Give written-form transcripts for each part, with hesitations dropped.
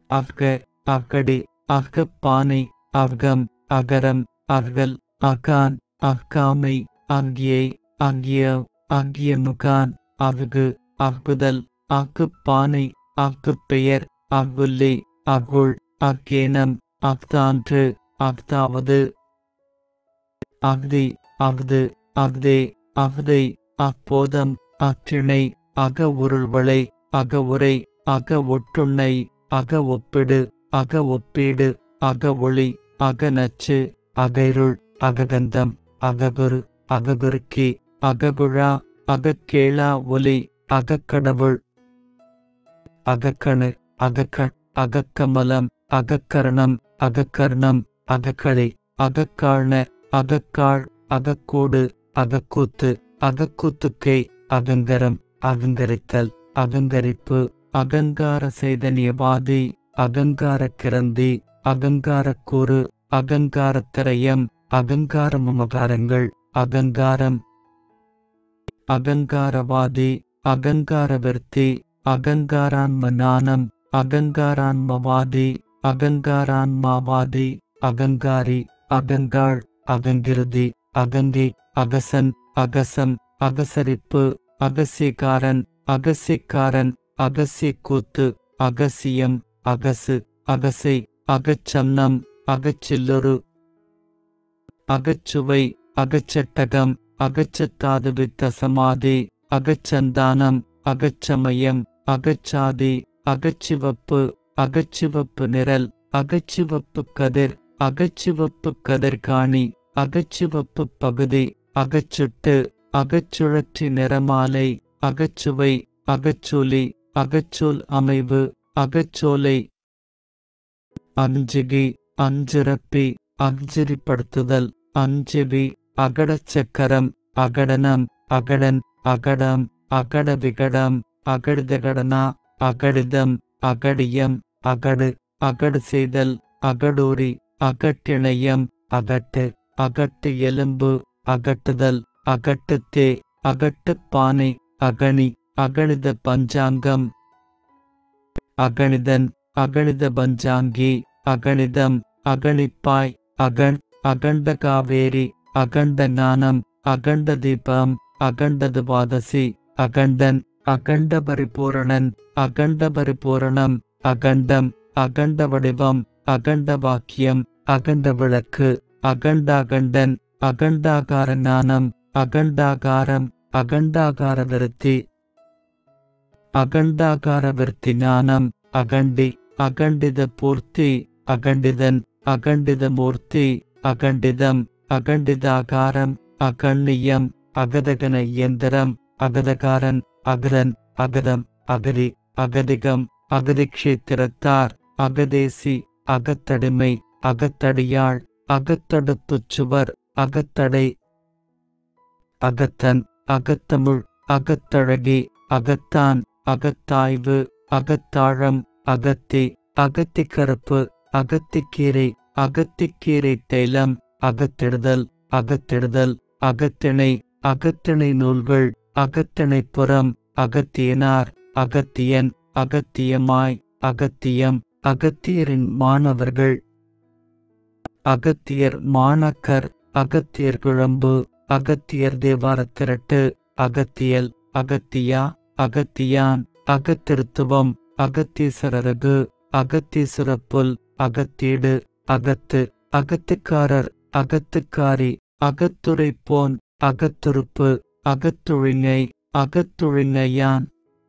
அஃக அகடி அகப்பானை அகம் அகரம் அகல் அகான் அக்காமை அங்கியை அங்கிய அங்கிய முகான் அகுகு அகுதல் அக்குப்பானை அக்குப்பெயர் அகுல்லி அகுள் அக்கேனம் அஃதான்று அஃதாவது அஃதி அஃது அஃதே அஃதை அப்போதம் அற்றிணை அக உருள்வளை அக உரை அக ஒட்டுண்ணை அக ஒப்பிடு அக ஒப்பீடு அக ஒளி அக நச்சு அகைருள் அககந்தம் அககுரு அககுருக்கி அககுழா அகக்கேளா ஒலி அகக்கடவுள் அகக்கணு அகக்கண் அகக்கமலம் அகக்கரணம் அகக்கர்ணம் அகக்களி அகக்காழ்ன அகக்காள் அகக்கூடு அகக்கூத்து அகக்கூத்துக்கை அகங்கரம் அகங்கரித்தல் அகங்கரிப்பு அகங்கார சைதன்யவாதி அகங்கார கிரந்தி அகங்காரக்கூறு அகங்காரத்திரயம் அகங்கார மமகாரங்கள் அகங்காரம் அகங்காரவாதி அகங்காரவர்த்தி அகங்காரான்மநானம் அகங்காரான்மவாதி அகங்காரான்மாவாதி அகங்காரி அகங்காள் அகங்கிருதி அகங்கி அகசன் அகசம் அகசரிப்பு அகசியக்காரன் அகசியக்காரன் அகசியக்கூத்து அகசியம் அகசு அகசை அகச்சன்னம் அகச்சில்லொரு அகச்சுவை அகச்சட்டகம் அகச்சத்தாதுவித்த சமாதி அகச்சந்தானம் அகச்சமயம் அகச்சாதி அகச்சிவப்பு அகச்சிவப்பு நிரல் அகச்சிவப்பு கதிர் அகச்சிவப்பு கதிர்காணி அகச்சிவப்பு பகுதி அகச்சுட்டு அகச்சுழற்றி நிறமாலை அகச்சுவை அகச்சொலி அகச்சொல் அமைவு அகச்சோலை அஞ்சிகி அஞ்சிறப்பி அஞ்சிரிப்படுத்துதல் அஞ்சிவி அகடச்சக்கரம் அகடனம் அகடன் அகடம் அகடவிகடம் அகடிதகடனா அகடிதம் அகடியம் அகடு அகடு செய்தல் அகடூரி அகட்டிணையம் அகட்டு அகட்டு எலும்பு அகட்டுதல் அகட்டுத்தே அகட்டுப்பானை அகணி அகணித பஞ்சாங்கம் அகணிதன் அகணித பஞ்சாங்கி அகணிதம் அகணிப்பாய் அகண் அகண்ட காவேரி அகண்ட ஞானம் அகண்ட தீபம் அகண்டது வாதசி அகண்டன் அகண்ட பரிபூரணன் அகண்ட பரிபூரணம் அகண்டம் அகண்ட வடிவம் அகண்ட வாக்கியம் அகண்ட விளக்கு அகண்டாகண்டன் அகண்டாகார ஞானம் அகண்டாகாரம் அகண்டாகார விருத்தி அகண்டாகார விருத்தி ஞானம் அகண்டி அகண்டித பூர்த்தி அகண்டிதன் அகண்டித மூர்த்தி அகண்டிதம் அகண்டிதாகாரம் அகண்ணியம் அகதகன இயந்திரம் அகதகாரன் அகரன் அகதம் அகதி அகதிகம் அகதிக்ஷேத்திரத்தார் அகதேசி அகத்தடிமை அகத்தடியாள் அகத்தடுப்புச் சுவர் அகத்தடை அகத்தன் அகத்தமிழ் அகத்தழகி அகத்தான் அகத்தாய்வு அகத்தாழம் அகத்தி அகத்திக்கருப்பு அகத்திக்கீரை அகத்திக்கீரை தைலம் அகத்திடுதல் அகத்திடுதல் அகத்திணை அகத்திணை நூல்கள் அகத்திணைப்புறம் அகத்தியனார் அகத்தியன் அகத்தியமாய் அகத்தியம் அகத்தியரின் மாணவர்கள் அகத்தியர் மாணக்கர் அகத்தியர் குழம்பு அகத்தியர் தேவாரத் திரட்டு அகத்தியல் அகத்தியா அகத்தியான் அகத்திருத்துவம் அகத்தீஸ்வரரகு அகத்தீசுரப்புல் அகத்தீடு அகத்து அகத்துக்காரர் அகத்துக்காரி அகத்துரைப்போன் அகத்துருப்பு அகத்துழிஞை அகத்துழிஞையான்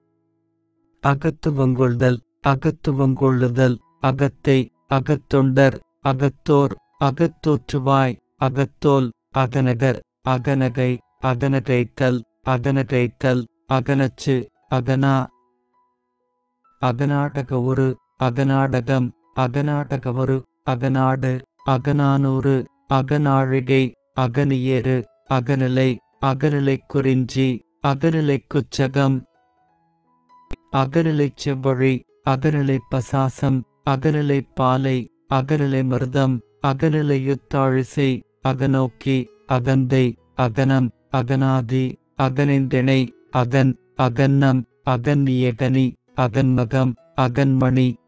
அகத்துவங்கொள்தல் அகத்துவங்கொள்ளுதல் அகத்தை அகத்தொண்டர் அகத்தோர் அகத்தோற்றுவாய் அகத்தோல் அகநகர் அகநகை அகநகைத்தல் அகநகைத்தல் அகனச்சு அகனா அகநாடக ஒரு அகநாடகம் அகநாடகவரு அகநாடு அகநானூறு அகநாழிகை அகனியேறு அகநிலை அகநிலைக் குறிஞ்சி அகநிலைக் குச்சகம் அகநிலைச் செவ்வழி அகநிலைப் பசாசம் அகநிலைப் பாலை அகநிலை மிருதம் அகநிலையுத்தாழிசை அகநோக்கி அகந்தை அகனம் அகனாதி அகனிந்திணை அகன் அகன்னம் அகன்னியகனி அகன்மகம் அகன்மணி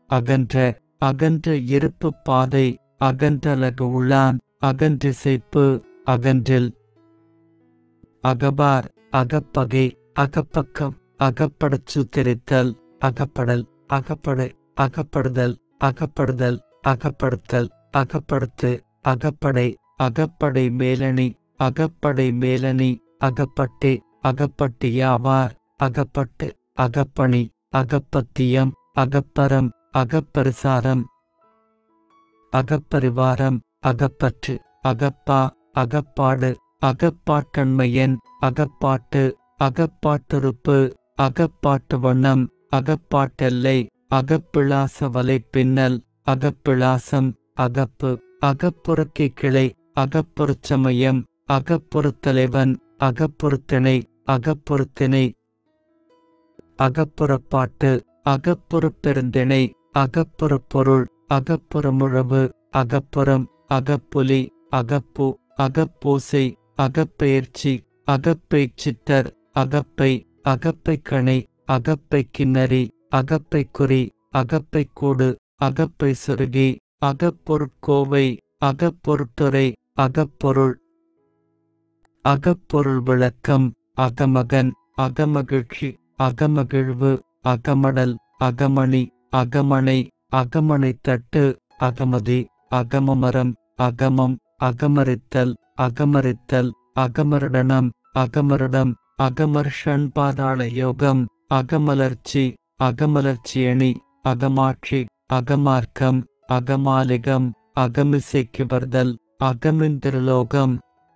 அகன்ற அகன்ற இருப்பு பாதை அகன்றலகு உளான் அகன்றிசைப்பு அகன்றில் அகபார் அகப்பகை அகப்பக்கம் அகப்படச்சு தெரித்தல் அகப்படல் அகப்படு அகப்படுதல் அகப்படுதல் அகப்படுத்தல் அகப்படுத்து அகப்படை அகப்படை மேலணி அகப்படை மேலணி அகப்பட்டு அகப்பட்டியாவார் அகப்பட்டு அகப்பணி அகப்பத்தியம் அகப்பரம் அகப்பரிசாரம் அகப்பரிவாரம் அகப்பற்று அகப்பா அகப்பாடு அகப்பாட்டன்மையன் அகப்பாட்டு அகப்பாட்டுறுப்பு அகப்பாட்டு வண்ணம் அகப்பாட்டெல்லை அகப்பிளாச வலைப்பின்னல் அகப்பிளாசம் அகப்பு அகப்புறக்கி கிளை அகப்புறச்சமயம் அகப்புறத்தலைவன் அகப்புறத்திணை அகப்புறத்திணை அகப்புறப்பாட்டு அகப்புறப்பெருந்திணை அகப்புறப்பொருள் அகப்புறமுழவு அகப்புறம் அகப்புலி அகப்பு அகப்பூசை அகப்பெயர்ச்சி அகப்பெய்ச்சித்தர் அகப்பை அகப்பைக்கணை அகப்பை கிண்ணறி அகப்பை குறி அகப்பை கூடு அகப்பை சுருகி அகப்பொருட்கோவை அகப்பொருட்டுரை அகப்பொருள் அகப்பொருள் விளக்கம் அகமகன் அகமகிழ்ச்சி அகமகிழ்வு அகமடல் அகமணி அகமணை அகமணைத்தட்டு அகமதி அகமமரம் அகமம் அகமரித்தல் அகமரித்தல் அகமருடனம் அகமருடம் அகமர்ஷன் பாதாள யோகம் அகமலர்ச்சி அகமலர்ச்சியணி அகமாட்சி அகமார்க்கம் அகமாலிகம் அகமிசைக்கு வருதல் அகமிந்திரலோகம்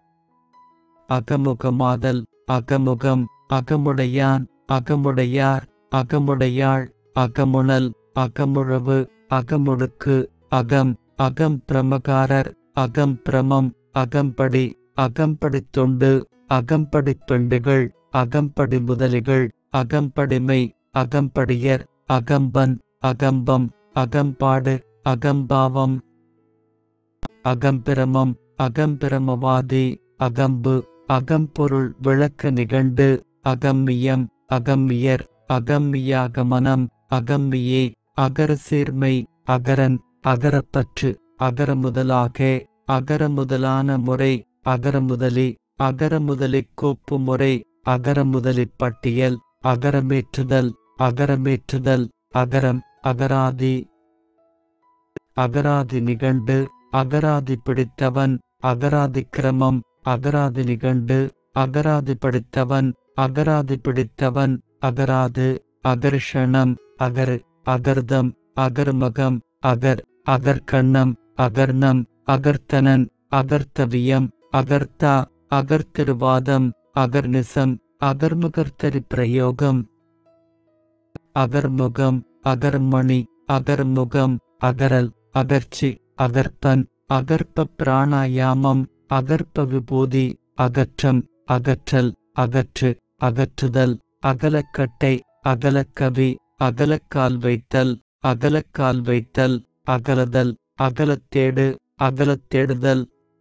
அகமுகமாதல் அகமுகம் அகமுடையான் அகமுடையார் அகமுடையாள் அகமுணல் அகமுழவு அகமுடுக்கு அகம் அகம் பிரமகாரர் அகம் பிரமம் அகம்படி அகம்படித் தொண்டு அகம்படிப் பெண்டுகள் அகம்படி முதலிகள் அகம்படிமை அகம்படியர் அகம்பன் அகம்பம் அகம்பாடு அகம்பாவம் அகம்பிரமம் அகம்பிரமவாதி அகம்பு அகம்பொருள் விளக்க நிகண்டு அகம்மியம் அகம்மியர் அகம்மியாகமனம் அகம்மியே அகரசீர்மை அகரன் அகரப்பற்று அகரமுதலாக அகரமுதலான முறை அகரமுதலி அகரமுதலி கோப்பு முறை அகரமுதலி பட்டியல் அகரமேற்றுதல் அகரமேற்றுதல் அகரம் அகராதி அகராதி நிகண்டு அகராதி பிடித்தவன் அகராதி கிரமம் அகராதி நிகண்டு அகராதி படித்தவன் அகராதி பிடித்தவன் அகராது அகர்ஷணம் அகர் அகர்தம் அகர்மகம் அகர் அகர்கண்ணம் அகர்ணம் அகர்த்தனன் அகர்த்தவியம் அகர்த்தா அகர்த்திருவாதம் அகர்நிசம் அகர்முகர்த்தரி பிரயோகம் அகர்முகம் அகர்மணி அகர்முகம் அகரல் அகர்ச்சி அகர்ப்பன் அகர்ப்ப பிராணாயாமம் அகர்ப்ப விபூதி அகற்றம் அகற்றல் அகற்று அகற்றுதல் அகலக்கட்டை அகலக்கவி அகலக்கால் வைத்தல் அகலக்கால் வைத்தல் அகலதல் அகலத்தேடு அகலத்தேடுதல்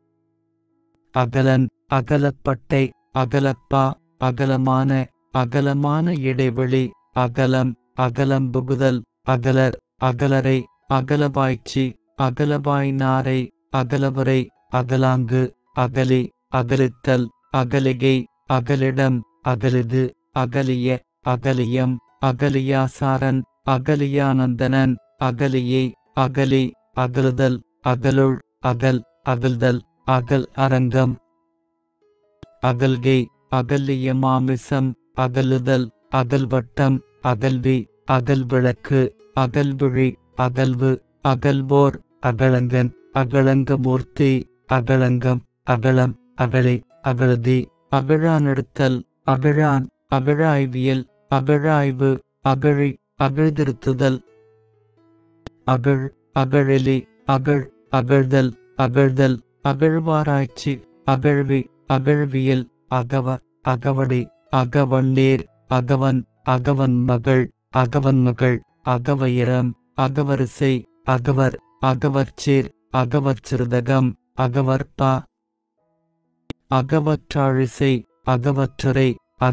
அகலன் அகலப்பட்டை அகலப்பா அகலமான அகலமான இடைவெளி அகலம் அகலம்புகுதல் அகலர் அகலரை அகலவாய்ச்சி அகலவாய்நாரை அகலவரை அகலாங்கு அகலி அகலித்தல் அகலிகை அகலிடம் அகலிது அகலிய அகலியம் அகலியாசாரன் அகலியானந்தனன் அகலியை அகலி அகலுதல் அகலுள் அகல் அகல்தல் அகல் அரங்கம் அகல்கை அகல்லிய மாமிசம் அகலுதல் அகல்வட்டம் அகல்வி அகல்விளக்கு அகல்விழி அகல்வு அகல்வோர் அகலங்கன் அகலங்கமூர்த்தி அகலங்கம் அகலம் அகழி அகழுதி அகழானெடுத்தல் அகழான் அகழாய்வியல் அகழாய்வு அகழி அகழ்திருத்துதல் அகழ் அகழெலி அகழ் அகழ்தல் அகழ்தல் அகழ்வாராய்ச்சி அகழ்வி அகழ்வியல் அகவ அகவடி அகவன்னீர் அகவன் அகவன் மகள் அகவன் மகள் அகவயிரம் அகவரிசை அகவர் அகவற்சீர் அகவற்சிறுதகம் அகவற்பா அகவற்றாழிசை அகவற்றுரை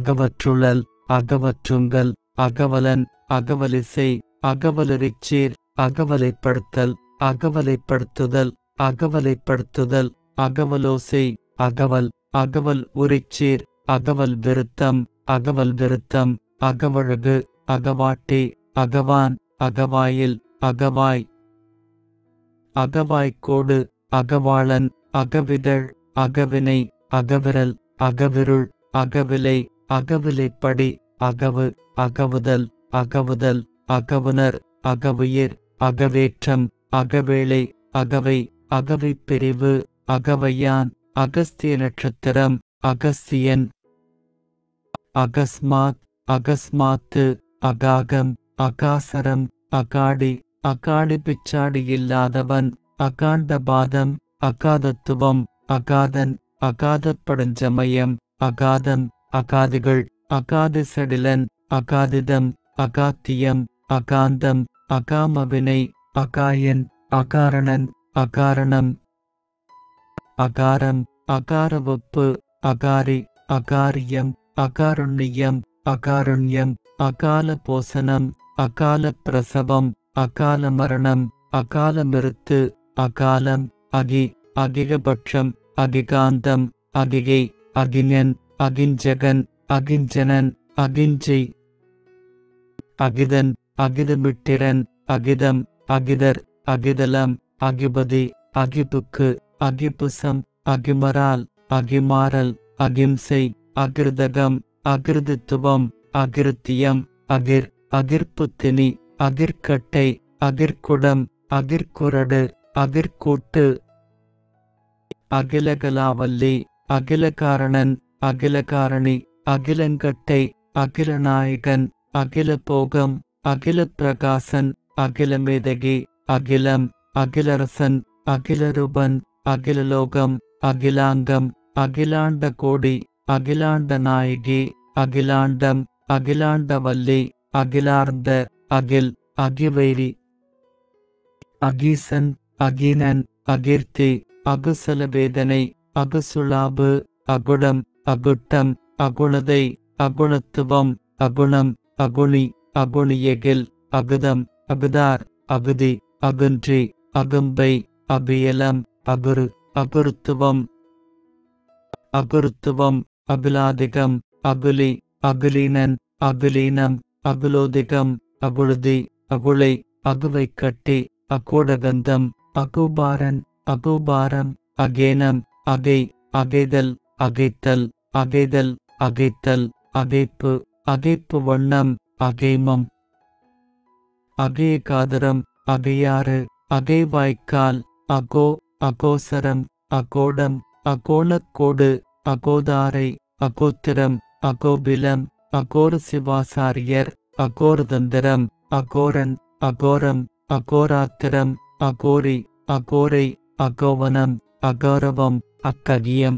அகவற்றுழல் அகவற்றுங்கல் அகவலன் அகவலிசை அகவலரிச்சீர் அகவலைப்படுத்தல் அகவலைப்படுத்துதல் அகவலைப்படுத்துதல் அகவலோசை அகவல் அகவல் உரிச்சீர் அகவல் விருத்தம் அகவல் விருத்தம் அகவழகு அகவாட்டி அகவான் அகவாயில் அகவாய் அகவாய்க்கோடு அகவாளன் அகவிதழ் அகவினை அகவிரல் அகவிருள் அகவிலை அகவிலைப்படி அகவு அகவுதல் அகவுதல் அகவுனர் அகவுயிர் அகவேற்றம் அகவேளை அகவை அகவைப் பிரிவு அகவையான் அகஸ்திய நட்சத்திரம் அகஸ்தியன் அகஸ்மாத் அகஸ்மாத்து அகாகம் அகாசரம் அகாடி அகாடி பிச்சாடி இல்லாதவன் அகாண்டபாதம் அகாதத்துவம் அகாதன் அகாதப்படஞ்சமயம் அகாதம் அகாதிகள் அகாதிசடிலன் அகாதிதம் அகாத்தியம் அகாந்தம் அகாமவினை அகாயன் அகாரணன் அகாரணம் அகாரம் அகாரவொப்பு அகாரி அகாரியம் அகாருண்யம் அகாருண்யம் அகால போசனம் அகால பிரசவம் அகால மரணம் அகால மிருத்து அகாலம் அகி அகிகபட்சம் அகிகாந்தம் அகிகை அகிஞன் அகிஞ்சகன் அகிஞ்சனன் அகிஞ்சை அகிதன் அகிதமிட்டிரன் அகிதம் அகிதர் அகிதலம் அகிபதி அகிபுக்கு அகிபுசம் அகிமரால் அகிமாறல் அகிம்சை அகிருதகம் அகிருதித்துவம் அகிருத்தியம் அகிர் அகிர்புத்தினி அகிர்கட்டை அகிர்குடம் அகிர்குரடு அகிர்கூட்டு அகிலகலாவல்லி அகிலகாரணன் அகிலகாரணி அகிலங்கட்டை அகிலநாயகன் அகிலபோகம் அகிலப்பிரகாசன் அகிலமேதகி அகிலம் அகிலரசன் அகிலரூபன் அகிலலோகம் அகிலாங்கம் அகிலாண்ட கோடி அகிலாண்ட நாயகி அகிலாண்டம் அகிலாண்டவல்லி அகிலார்ந்த அகில் அகிவைரி அகீசன் அகீனன் அகீர்த்தி அகுசலவேதனை அகுசுளாபு அகுடம் அகுட்டம் அகுணதை அகுணத்துவம் அகுணம் அகுணி அகுணியகில் அகுதம் அகுதார் அகுதி அகுன்றி அகும்பை அபியலம் அகுரு அகுருத்துவம் அகுருத்துவம் அகுலாதிகம் அகுலி அகுலீனன் அகுலீனம் அகுலோதிகம் அகுழுதி அகுளை அகுவை கட்டி அகோடகந்தம் அகுபாரன் அகுபாரம் அகேனம் அகை அகைதல் அகைத்தல் அகைதல் அகைத்தல் அகைப்பு அகைப்பு வண்ணம் அகைமம் அகேகாதரம் அகையாறு அகைவாய்க்கால் அகோ அகோசரம் அகோடம் அகோணக்கோடு அகோதாரை அகோத்திரம் அகோபிலம் அகோர சிவாசாரியர் அகோரதந்திரம் அகோரன் அகோரம் அகோராத்திரம் அகோரி அகோரை அகோவனம் அகௌரவம் அக்ககியம்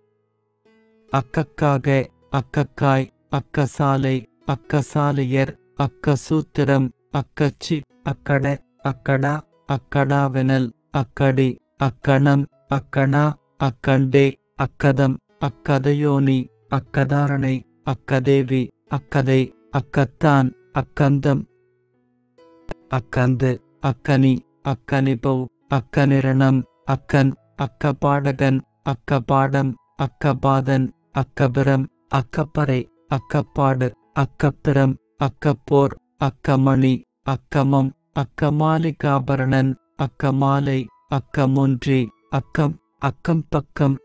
அக்கக்காக அக்கக்காய் அக்கசாலை அக்கசாலையர் அக்கசூத்திரம் அக்கச்சி அக்கட அக்கடா அக்கடாவெனல் அக்கடி அக்கணம் அக்கணா அக்கண்டே அக்கதம் அக்கதயோனி அக்கதாரணை அக்கதேவி அக்கதை அக்கத்தான் அக்கந்தம் அக்கந்து அக்கனி அக்கனிபௌ அக்கனிரணம் அக்கன் அக்கபாடகன் அக்கபாடம் அக்கபாதன் அக்கபிரம் அக்கப்பறை அக்கப்பாடு அக்கப்பிரம் அக்கப்போர் அக்கமணி அக்கமம் அக்கமாலிகாபரணன் அக்கமாலை அக்கமொன்றி அக்கம் அக்கம்பக்கம்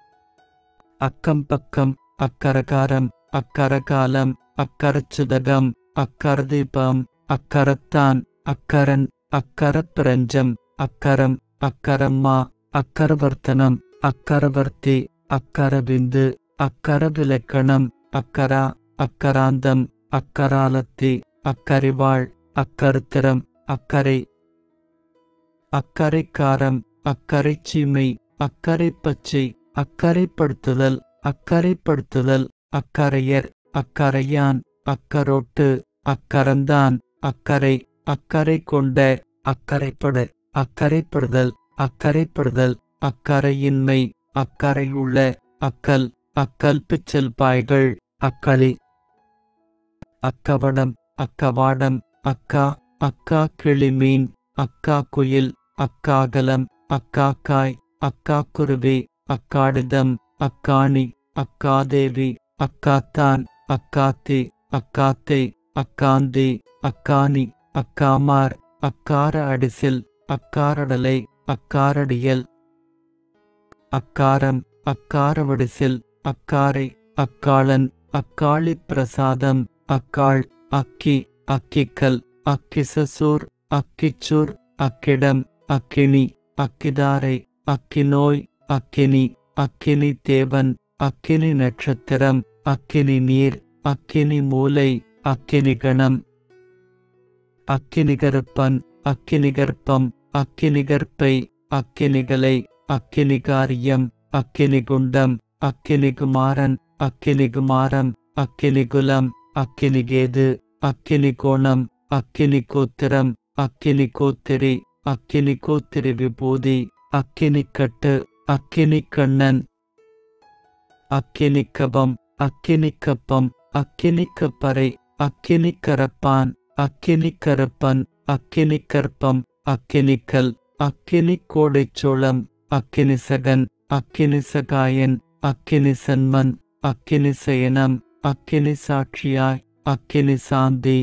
அக்கம்பக்கம் அக்கரகாரம் அக்கரகாலம் அக்கரச்சுதகம் அக்கரதீபம் அக்கரத்தான் அக்கரன் அக்கரப்பிரஞ்சம் அக்கரம் அக்கரம்மா அக்கரவர்த்தனம் அக்கரவர்த்தி அக்கரபிந்து அக்கரவிலக்கணம் அக்கரா அக்கராந்தம் அக்கராலத்தி அக்கரிவாள் அக்கருத்திரம் அக்கரை அக்கரைக்காரம் அக்கரைச்சீமை அக்கரைப்பச்சை அக்கரைப்படுத்துதல் அக்கரைப்படுத்துதல் அக்கரையர் அக்கரையான் அக்கரோட்டு அக்கரந்தான் அக்கரை அக்கரை கொண்ட அக்கரைப்படு அக்கரைப்படுதல் அக்கரைப்படுதல் அக்கரையின்மை அக்கரை உள்ள அக்கல் அக்கல் பிச்சல் பாய்கள் அக்களி அக்கவடம் அக்கவாடம் அக்கா அக்கா கிளிமீன் அக்கா குயில், அக்காகலம், அக்காக்காய், அக்காக்குருவி, அக்காடிதம், அக்காணி, அக்காதேவி, அக்காத்தான், அக்காத்தி, அக்காத்தை, அக்காந்தி, அக்கானி, அக்காமார், அக்கார அடிசில், அக்காரடலை, அக்காரடியல், அக்காரம், அக்காரவடிசில், அக்காரை, அக்காளன், அக்காளி பிரசாதம், அக்காள், அக்கி, அக்கிக்கல், அக்கிசசூர், அக்கிச்சூர், அக்கிடம், அக்கினி, அக்கிதாரை, அக்கிநோய், அக்கினி, அக்கினி தேவன், அக்கினி நட்சத்திரம், அக்கினி நீர், அக்கினி மூலை, அக்கினி கணம், அக்கினிகருப்பன், அக்கினிகர்ப்பம், அக்கினிகர்ப்பை, அக்கினிகலை, அக்கினிகாரியம், அக்கினிகுண்டம், அக்கினிகுமாரன், அக்கினிகுமாரம், அக்கினிகுலம், அக்கினிகேது, அக்கினிகோணம், அக்கினிகோத்திரம், அக்கினிகோத்திரி, அக்கினிகோத்திரி விபூதி, அக்கினிக்கட்டு, அக்கினிக்கண்ணன், அக்கினிக்கபம், அக்கினிக்கப்பம், அக்கினிக்கப்பறை, அக்கினிக்கரப்பான், அக்கினிக்கருப்பன், அக்கினிக்கற்பம், அக்கினிக்கல், அக்கினிக்கோடைச்சோளம், அக்கினிசகன், அக்கினிசகாயன், அக்கினிசன்மன், அக்கினிசயனம், அக்கினிசாட்சியாய், அக்கினிசாந்தி,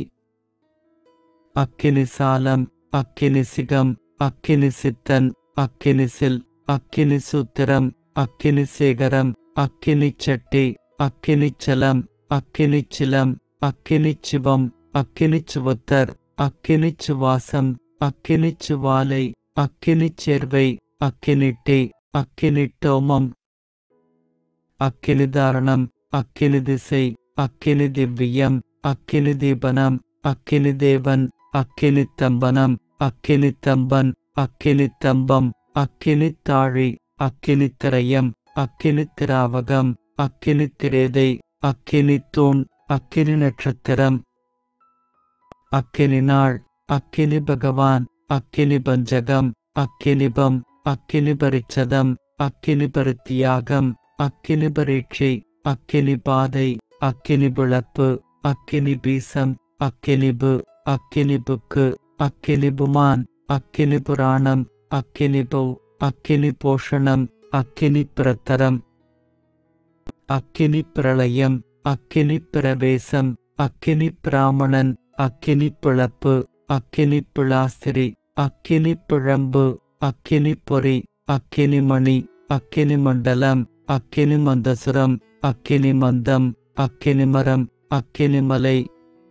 அக்கினிசாலம், அக்கினிசிகம், அக்கினிசித்தன், அக்கினிசில், அக்கினிசூத்திரம், அக்கினிசேகரம், அக்கினிச்சட்டி, அக்கினிச்சலம், அக்கினிச்சிலம், அக்கினிச்சிவம், அக்கினிச்சுவத்தர், அக்கினிச்சுவாசம், அக்கினிச்சுவாலை, அக்கினிச்சேர்வை, அக்கினிட்டி, அக்கினிட்டோமம், அக்கினிதாரணம், அக்கினிதிசை, அக்கினிதிவ்யம், அக்கினிதீபனம், அக்கினிதேவன், அக்கினித்தம்பனம், அக்கினித்தம்பன், அக்கினித்தம்பம், அக்கினித்தாழி, அக்கினித்திரயம், அக்கினித்திராவகம், அக்கினித்திரேதை, அக்கினித்தூண், அக்கினி நட்சத்திரம், அக்கினிநாள், அக்கினி பகவான், அக்கினி பஞ்சகம், அக்கினிபம், அக்கினி பரிச்சதம், அக்கினி பரித்தியாகம், அக்கினி பரீட்சை, அக்கினி பாதை, அக்கினி விளப்பு, அக்கினி பீசம், அக்கினிபு, அக்கினிபுக்கு, அக்கினி புமான், அக்கினி புராணம், அக்கினி பௌ, அக்கினி போஷணம், அக்கினி பிரத்தரம், அக்கினி பிரளயம், அக்கினி பிரவேசம், அக்கினி பிராமணன், அக்கினி பிளப்பு, அக்கினி பிளாஸ்திரி, அக்கினி பிழம்பு, அக்கினி பொறி, அக்கினி மணி, அக்கினி மண்டலம், அக்கினி மந்தசுரம், அக்கினி மந்தம், அக்கினி மரம், அக்கினி மலை,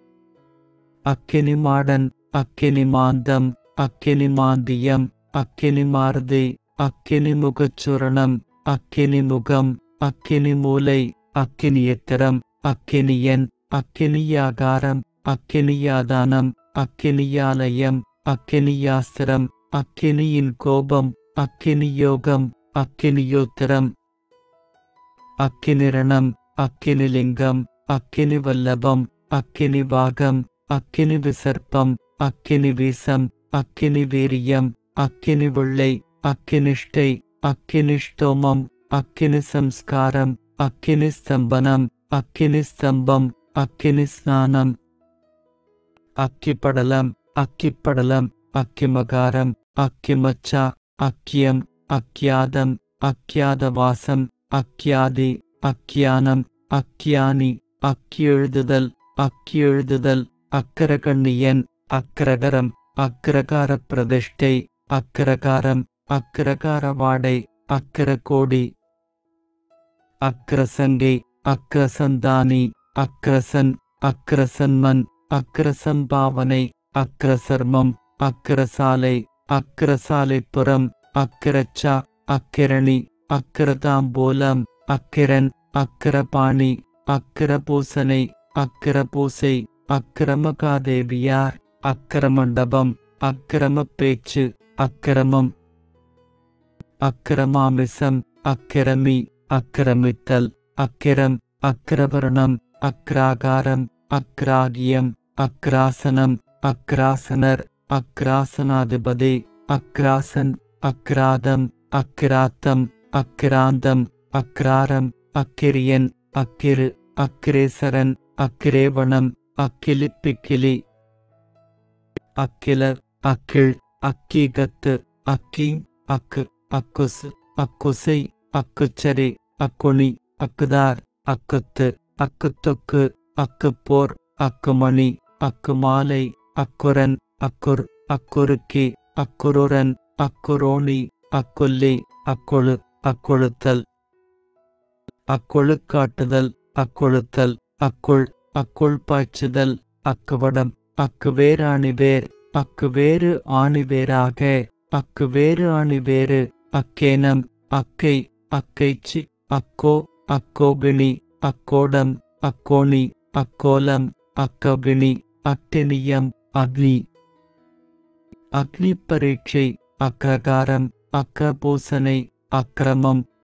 அக்கினி மாடன், அக்கினி மாந்தம், அக்கினி மாந்தியம், அக்கினி மாருதி, அக்கினி முகச்சுரணம், அக்கினி முகம், அக்கினி மூலை, அக்கினியத்திரம், அக்கினியன், அக்கினியாகாரம், அக்கினியாதானம், அக்கினியாலயம், அக்கினியாஸ்திரம், அக்கினியின் கோபம், அக்கினியோகம், அக்கினியோத்திரம், அக்கினிரணம், அக்கினிலிங்கம், அக்கினி வல்லபம், அக்கினி வாகம், அக்கினி விசர்ப்பம், அக்கினி வீசம், அக்கினி வீரியம், அக்கினி வெள்ளை, அக்கினிஷ்டை, அக்கினிஷ்டோமம், அக்கினி சம்ஸ்காரம், அக்கினி ஸ்தம்பனம், அக்கினி ஸ்தம்பம், அக்கினி ஸ்நானம், அக்கிப்படலம், அக்கிப்படலம், அக்கிமகாரம், அக்கிமச்சா, அக்கியம், அக்கியாதம், அக்கியாதவாசம், அக்கியாதி, அக்கியானம், அக்கியானி, அக்கியெழுதுதல், அக்கியெழுதுதல், அக்கரகண்ணியன், அக்கிரகரம், அக்கிரகார பிரதிஷ்டை, அக்கிரகாரம், அக்கிரகார வாடை, அக்கிரகோடி, அக்கிரசங்கை, அக்கிரசந்தானி, அக்கிரசன், அக்கிரசன்மன், அக்கிரசம்பாவனை, அக்கிரசர்மம், அக்கிரசாலை, அக்கிரசாலைப்புறம், அக்கிரச்சா, அக்கிரணி, அக்கிரதாம்பூலம், அக்கிரன், அக்கிரபாணி, அக்கிரபூசனை, அக்கிரபூசை, அக்கிரமகாதேவியார், அக்கிரமண்டபம், அக்கிரமப் பேச்சு, அக்கிரமம், அக்கிரமாமிசம், அக்கிரமி, அக்கிரமித்தல், அக்கிரம், அக்கிரவர்ணம், அக்ராகாரம், அக்ராகியம், அக்ராசனம், அக்ராசனர், அக்ராசனாதிபதி, அக்ராசன், அக்ராதம், அக்கிராத்தம், அக்கிராந்தம், அக்ராரம், அக்கிரியன், அக்கிரு, அக்கிரேசரன், அக்கிரேவணம், அக்கிலிப்பிக்கிலி, அக்கிலர், அக்கிள், அக்கீகத்து அக்கி அக்கு அக்குசு அக்குசை அக்குச்சரி அக்குனி அக்குதார் அக்குத்து அக்குத்தொக்கு அக்குப்போர் அக்குமணி அக்குமாலை அக்குரன் அக்குர் அக்குருக்கி அக்குருரன் அக்குரோணி அக்குல்லி அக்கொழு அக்கொழுத்தல் அக்கொழுக்காட்டுதல் அக்கொழுத்தல் அக்குள் அக்குள் பாய்ச்சுதல் அக்குவடம் அக்குவேறு அணிவேர் அக்குவேறு ஆணிவேராக அக்குவேறு அணிவேறு அக்கேனம் அக்கை அக்கைச்சி அக்கோ அக்கோபிணி அக்கோடம் அக்கோணி அக்கோலம் அக்கபிணி அக்னியம் அக்னி அக்னி பரீட்சை அக்ரகாரம் அக்கபூசனை அக்கிரமம்